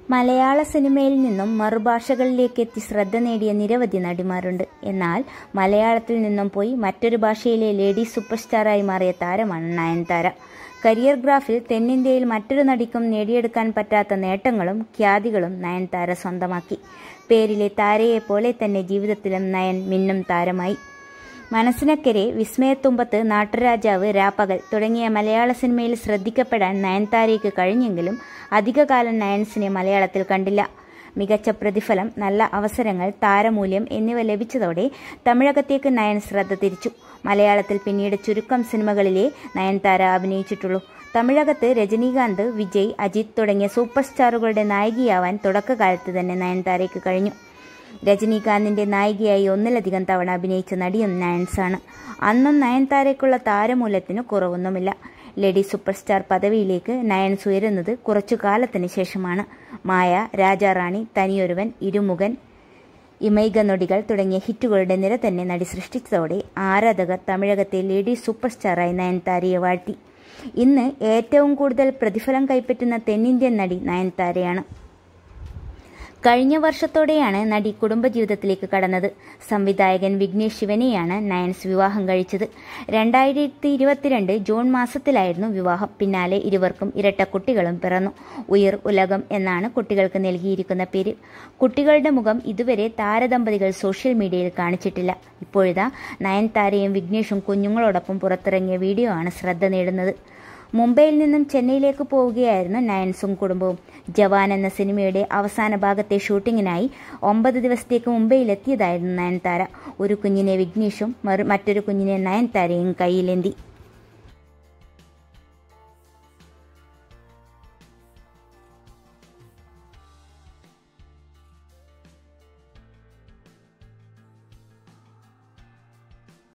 മലയാള സിനിമയിൽ നിന്നും മറുഭാഷകളിലേക്ക് എത്തി ശ്രദ്ധ നേടിയ നിരവധി നടിമാരുണ്ട്. എന്നാൽ മലയാളത്തിൽ നിന്നും പോയി മറ്റൊരു ഭാഷയിലെ ലേഡി സൂപ്പർ സ്റ്റാറായി മാറിയ താരമാണ് നയൻതാര. കരിയർ ഗ്രാഫിൽ തെന്നിന്ത്യയിൽ മറ്റൊരു നടിക്കും നേടിയെടുക്കാൻ പറ്റാത്ത നേട്ടങ്ങളും ഖ്യാതികളും നയൻതാര സ്വന്തമാക്കി. പേരിലെ താരയെപ്പോലെ തന്നെ ജീവിതത്തിലും നയൻ മിന്നും താരമായി. മനസ്സിനക്കരെ, വിസ്മയത്തുമ്പത്ത്, നാട്ടുരാജാവ്, രാപ്പകൽ തുടങ്ങിയ മലയാള സിനിമയിൽ ശ്രദ്ധിക്കപ്പെടാൻ നയൻതാരയ്ക്ക് കഴിഞ്ഞെങ്കിലും അധികകാലം നയൻസിനെ മലയാളത്തിൽ കണ്ടില്ല. മികച്ച പ്രതിഫലം, നല്ല അവസരങ്ങൾ, താരമൂല്യം എന്നിവ ലഭിച്ചതോടെ തമിഴകത്തേക്ക് നയൻ ശ്രദ്ധ തിരിച്ചു. മലയാളത്തിൽ പിന്നീട് ചുരുക്കം സിനിമകളിലേ നയൻതാര അഭിനയിച്ചിട്ടുള്ളൂ. തമിഴകത്ത് രജനീകാന്ത്, വിജയ്, അജിത് തുടങ്ങിയ സൂപ്പർ സ്റ്റാറുകളുടെ നായികയാവാൻ തുടക്കകാലത്ത് തന്നെ നയൻതാരയ്ക്ക് കഴിഞ്ഞു. രജനീകാന്തിന്റെ നായികയായി ഒന്നിലധികം തവണ അഭിനയിച്ച നടിയും നയൻസാണ്. അന്നും നയൻതാരയ്ക്കുള്ള താരമൂല്യത്തിന് കുറവൊന്നുമില്ല. ലേഡി സൂപ്പർ സ്റ്റാർ പദവിയിലേക്ക് നയൻസ് ഉയരുന്നത് കുറച്ചു കാലത്തിന് ശേഷമാണ്. മായ, രാജാറാണി, തനിയൊരുവൻ, ഇരുമുഖൻ, ഇമൈക നൊടികൾ തുടങ്ങിയ ഹിറ്റുകളുടെ നിര തന്നെ നടി സൃഷ്ടിച്ചതോടെ ആരാധകർ തമിഴകത്തെ ലേഡി സൂപ്പർ സ്റ്റാറായി നയൻതാരയെ വാഴ്ത്തി. ഇന്ന് ഏറ്റവും കൂടുതൽ പ്രതിഫലം കൈപ്പറ്റുന്ന തെന്നിന്ത്യൻ നടി നയൻതാരയാണ്. കഴിഞ്ഞ വർഷത്തോടെയാണ് നടി കുടുംബജീവിതത്തിലേക്ക് കടന്നത്. സംവിധായകൻ വിഘ്നേഷ് ശിവനെയാണ് നയൻസ് വിവാഹം കഴിച്ചത്. 2022 ജൂൺ മാസത്തിലായിരുന്നു വിവാഹം. പിന്നാലെ ഇരുവർക്കും ഇരട്ട കുട്ടികളും പിറന്നു. ഉയിർ, ഉലകം എന്നാണ് കുട്ടികൾക്ക് നൽകിയിരിക്കുന്ന പേര്. കുട്ടികളുടെ മുഖം ഇതുവരെ താരദമ്പതികൾ സോഷ്യൽ മീഡിയയിൽ കാണിച്ചിട്ടില്ല. ഇപ്പോഴിതാ നയൻതാരയും വിഘ്നേഷും കുഞ്ഞുങ്ങളോടൊപ്പം പുറത്തിറങ്ങിയ വീഡിയോ ആണ് ശ്രദ്ധ നേടുന്നത്. മുംബൈയിൽ നിന്നും ചെന്നൈയിലേക്ക് പോവുകയായിരുന്നു നയൻസും കുടുംബവും. ജവാൻ എന്ന സിനിമയുടെ അവസാന ഭാഗത്തെ ഷൂട്ടിങ്ങിനായി 9 ദിവസത്തേക്ക് മുംബൈയിലെത്തിയതായിരുന്നു നയൻതാര. ഒരു കുഞ്ഞിനെ വിഘ്നേഷും മറ്റൊരു കുഞ്ഞിനെ നയൻതാരയും കയ്യിലേന്തി.